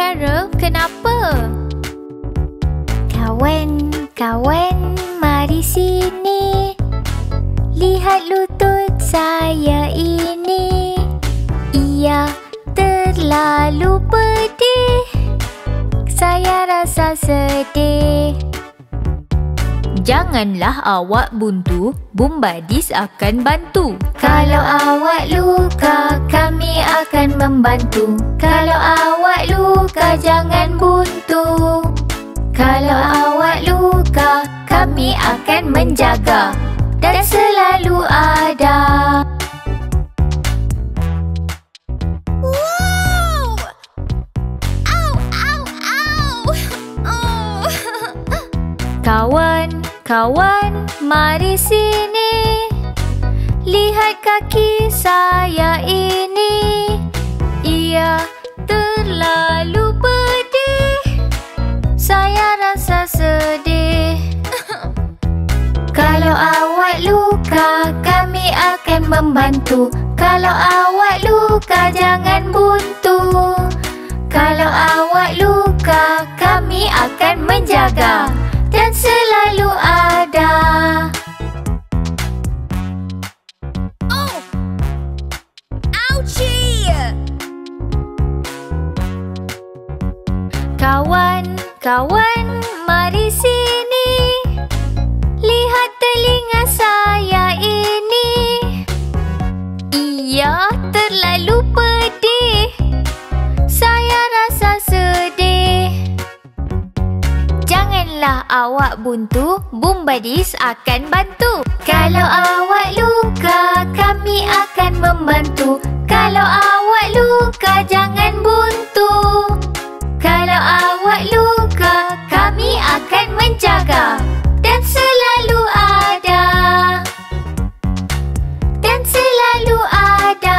Carol, kenapa? Kawan-kawan, mari sini. Lihat lutut saya ini. Ia terlalu pedih. Saya rasa sedih. Janganlah awak buntu, Boom Buddies akan bantu. Kalau awak luka, kami akan membantu. Kalau awak luka, jangan buntu. Kalau awak luka, kami akan menjaga dan selalu ada. Wow! Au, au, au! Oh. Kawan, mari sini. Lihat kaki saya ini. Ia terlalu pedih. Saya rasa sedih. Kalau awak luka, kami akan membantu. Kalau awak luka, jangan buntu. Kalau awak luka, kami akan menjaga dan selalu ada. Oh! Ouchie! Kawan, mari sini. Lihat telinga saya ini. Ia terlalu pedih. Saya rasa sedih. Janganlah awak buntu, Boom Buddies akan bantu. Kalau awak luka, kami akan membantu. Kalau awak luka, jangan buntu. Kalau awak luka, kami akan menjaga dan selalu ada. Dan selalu ada.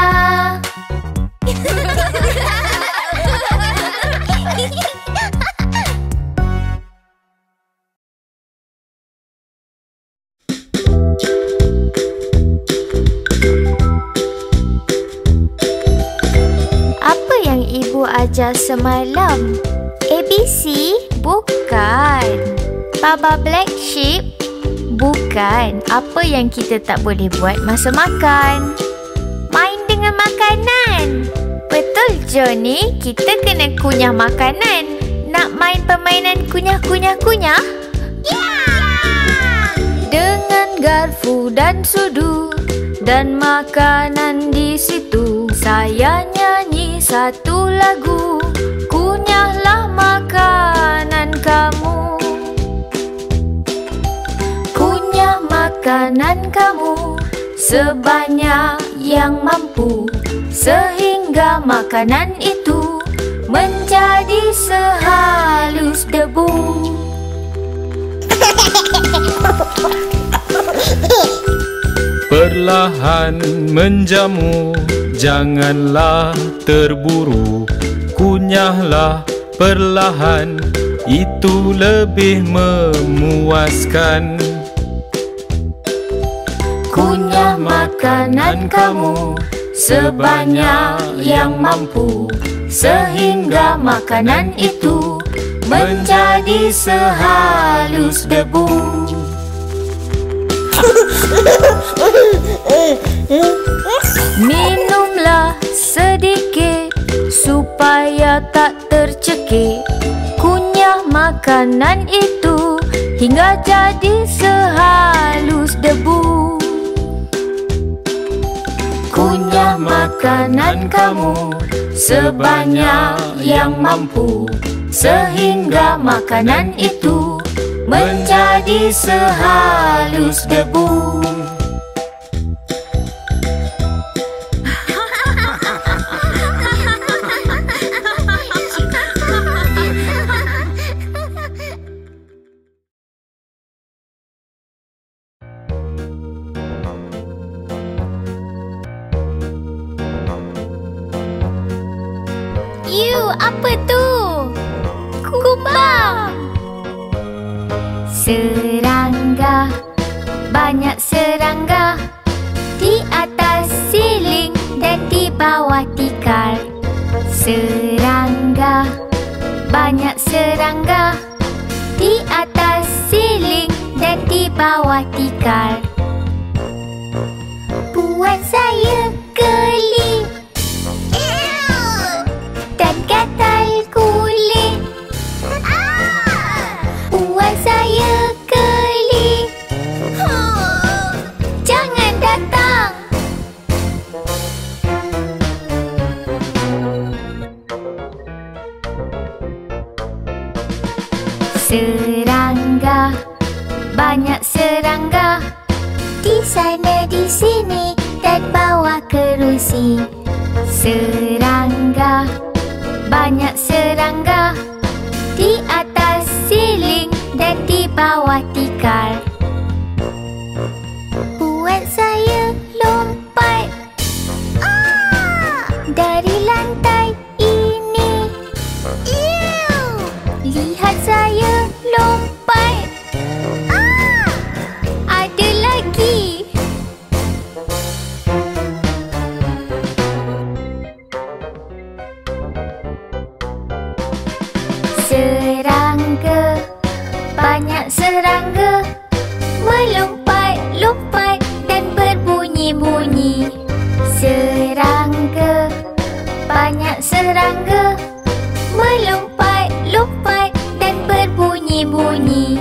Apa yang ibu ajar semalam? ABC? Bukan. Baba Black Sheep? Bukan. Apa yang kita tak boleh buat masa makan? Main dengan makanan. Betul, Johnny. Kita kena kunyah makanan. Nak main permainan kunyah-kunyah-kunyah? Yeah! Dengan garpu dan sudu dan makanan di situ, saya nyanyi satu lagu. Kunyahlah makanan kamu. Kunyah makanan kamu sebanyak yang mampu, sehingga makanan itu menjadi sehalus debu. Perlahan menjamu, janganlah terburu. Kunyahlah perlahan, itu lebih memuaskan. Kunyah makanan kamu sebanyak yang mampu, sehingga makanan itu menjadi sehalus debu. Minumlah sedikit supaya tak tercekik. Kunyah makanan itu hingga jadi sehalus debu. Kunyah makanan kamu sebanyak yang mampu, sehingga makanan itu menjadi sehalus debu. Apa tu? Kumbang. Serangga, banyak serangga di atas siling dan di bawah tikar. Serangga, bawah tikar. Buat saya geli dan gatal kulit. Buat saya geli, jangan datang. Serangga, banyak serangga di sana di sini dan bawah kerusi. Serangga, banyak serangga di atas siling dan di bawah tikar. Buat saya lompat dari lantai ini. Lihat saya lompat. Ada lagi. Serangga, banyak serangga melompat-lompat dan berbunyi-bunyi. Serangga, banyak serangga melompat-lompat dan berbunyi-bunyi.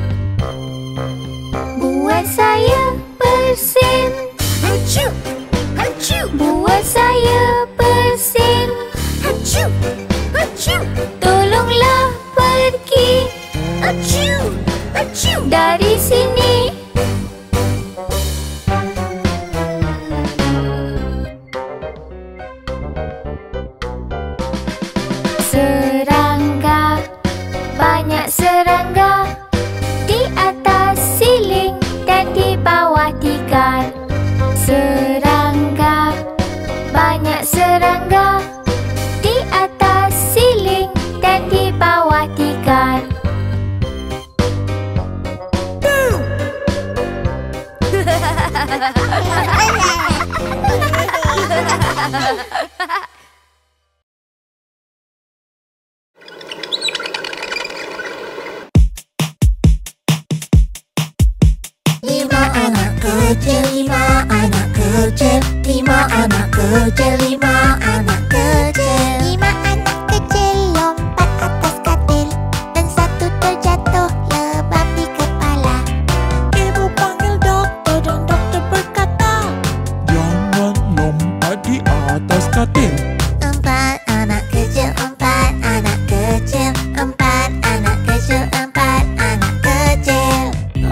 Buat saya bersin. Hachu! Hachu! Buat saya bersin. Hachu! Hachu! Tolonglah pergi Hachu! Hachu! dari sini. Serangga, banyak serangga di atas siling dan di bawah tikar. Serangga, banyak serangga di atas siling dan di bawah tikar. Lima anak kecil, lima anak kecil, lima anak kecil, lima anak kecil. Lima anak kecil lompat atas katil dan satu terjatuh lebam di kepala. Ibu panggil dokter dan dokter berkata, jangan lompat di atas katil. empat anak kecil, empat anak kecil, empat anak kecil, empat anak kecil.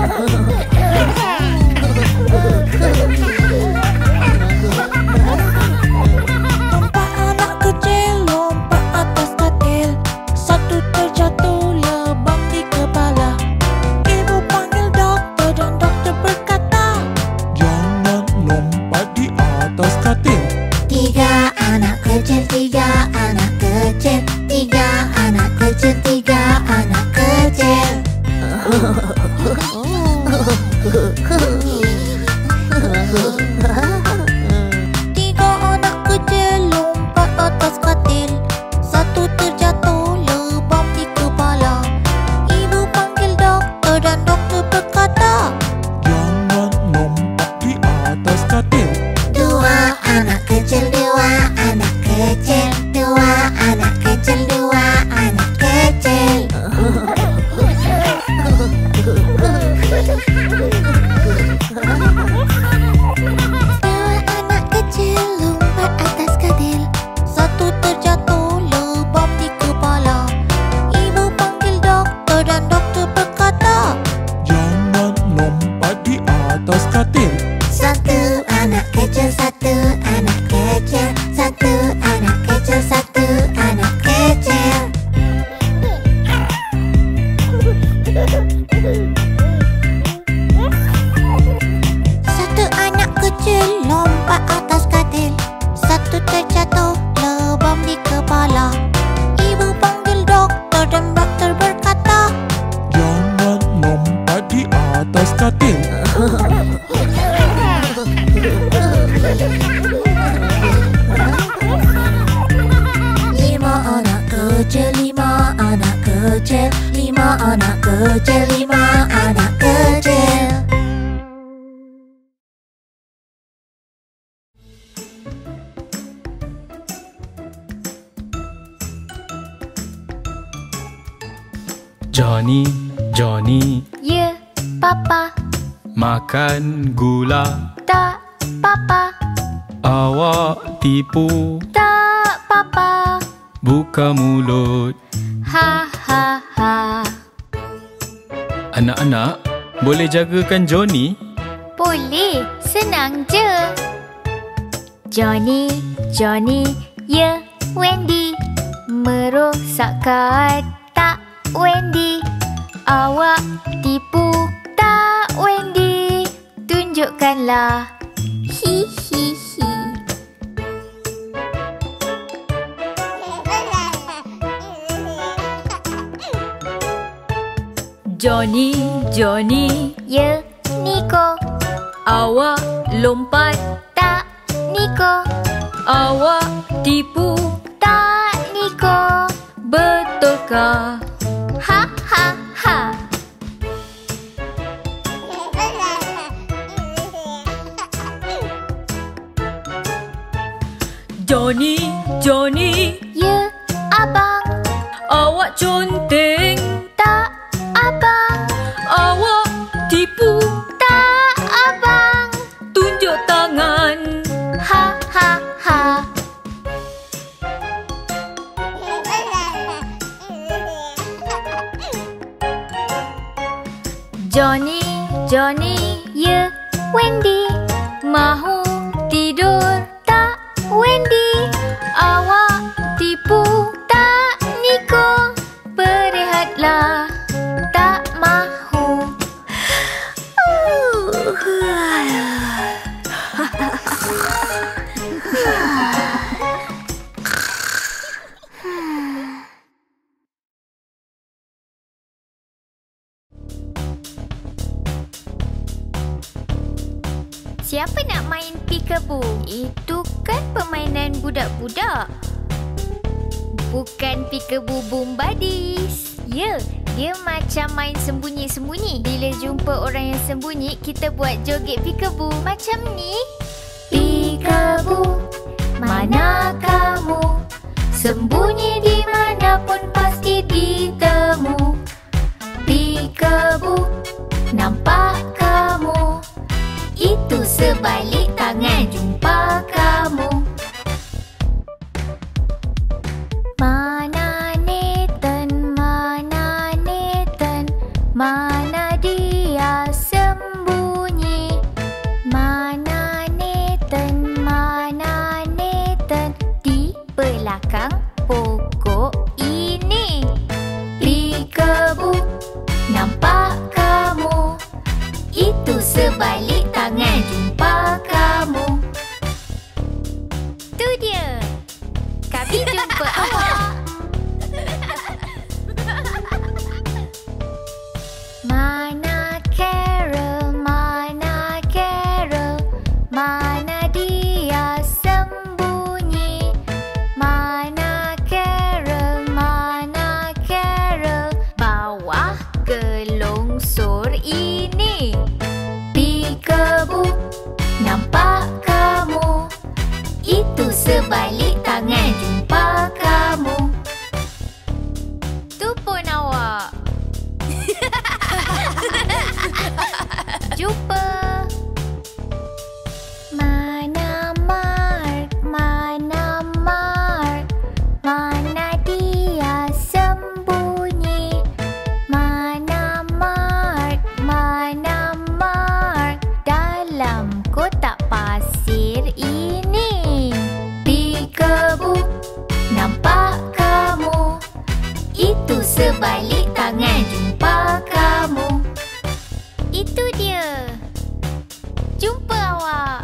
Empat anak kecil lompat atas katil, satu terjatuh lebam di kepala. Ibu panggil dokter dan dokter berkata, Jangan lompat di atas katil. tiga anak kecil, tiga anak kecil, tiga anak kecil, tiga anak kecil. Tiga anak kecil lompat atas katil, satu terjatuh lebam di kepala. Ibu panggil dokter dan dokter berkata, Jangan lompat di atas katil. dua anak kecil, dua anak kecil, dua anak kecil, dua anak kecil. Dua anak kecil lompat atas katil, satu terjatuh lebam di kepala. Ibu panggil dokter dan dokter berkata, Jangan lompat di atas katil. satu anak kecil, satu anak kecil, satu anak kecil, satu anak kecil. Satu anak kecil lompat atas katil, satu terjatuh lebam di kepala. Ibu panggil dokter dan dokter berkata, Jangan lompat di atas katil. lima anak kecil, lima anak kecil, lima anak kecil, lima anak kecil. Johnny, Johnny, Ya, Papa. makan gula. Tak, Papa. Awak tipu, Tak, Papa. buka mulut. Ha, ha, ha. Anak-anak, boleh jagakan Johnny? Boleh, senang je. Johnny, Johnny, ya, Wendy. Merosakkan, tak, Wendy. Awak tipu, tak, Wendy. Tunjukkanlah. Hi, hi, hi. Johnny, Johnny, Ya, Niko. awak lompat, Tak, Niko. awak tipu, Tak, Niko. betulkah? Ha, ha, ha. Johnny, Johnny, Ya, Abang. awak conteng, Tak, Abang. awak tipu, Tak, Abang. tunjuk tangan. Ha, ha, ha. Johnny, Johnny, ya, Wendy. Mahu tidur, tak, Wendy. Awak tipu, tak, Niko. Berehatlah, tak mahu. Siapa nak main peekaboo? Itu kan permainan budak-budak. Bukan peekaboo boom buddies. Ya, dia macam main sembunyi-sembunyi. Bila jumpa orang yang sembunyi, kita buat joget peekaboo macam ni. Peekaboo, mana kamu? Sembunyi di mana pun pasti ditemu. Peekaboo, nampak kamu? Itu sebalik tangan jumpa kamu. Mana Nathan, mana Nathan, mana dia sembunyi? Mana Nathan, mana Nathan, di belakang pokok ini. Peekaboo, nampak kamu? Itu sebalik tangan jumpa kamu. Tu dia. Kami jumpa awak. Mana Carol, mana Carol, mana dia sembunyi? Mana Carol, mana Carol, bawah gelongsor ini. Peekaboo, nampak kamu? Itu sebalik tangan jumpa kamu. Tu pun awak. Jumpa. Mana Mark, mana Mark, mana dia sembunyi? Mana Mark, mana Mark, dalam kotak pasir ini. Peekaboo, nampak kamu? Itu sebalik tangan jumpa kamu. Itu dia. Jumpa awak.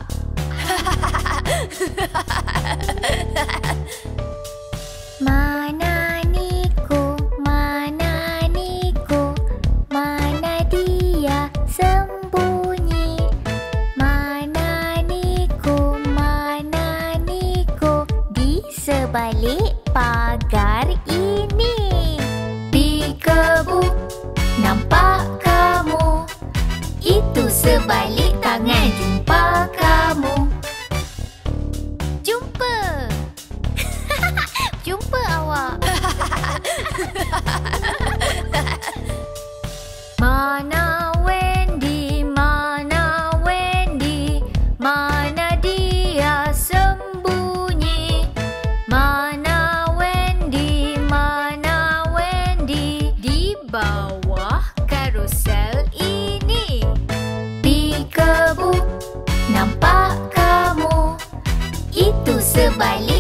Mana Niko, mana Niko, mana dia sembunyi? Mana Niko, mana Niko, di sebalik pagar ini. Peekaboo, nampak kamu? Itu sebalik tangan jumpa kamu. Jumpa. Jumpa awak. Sebaliknya